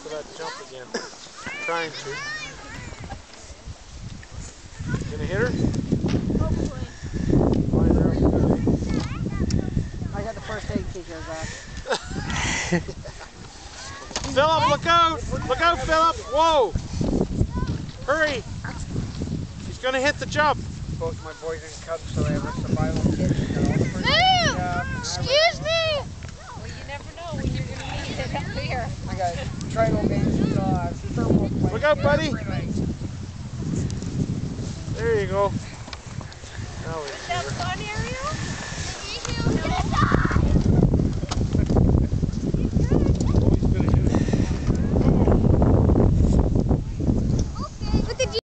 for that jump again. Trying to. Gonna hit her? Hopefully. I got the first aid kit here, Zach. Philip, look out! Look out, Philip! Whoa! Hurry! She's gonna hit the jump. Both my boys and cubs, so they have a survival kit. Excuse me! Well, you never know when you're gonna need it up here. I got triangle bands, thermal plates. Look out, buddy! There you go. Now Is that fun, Ariel?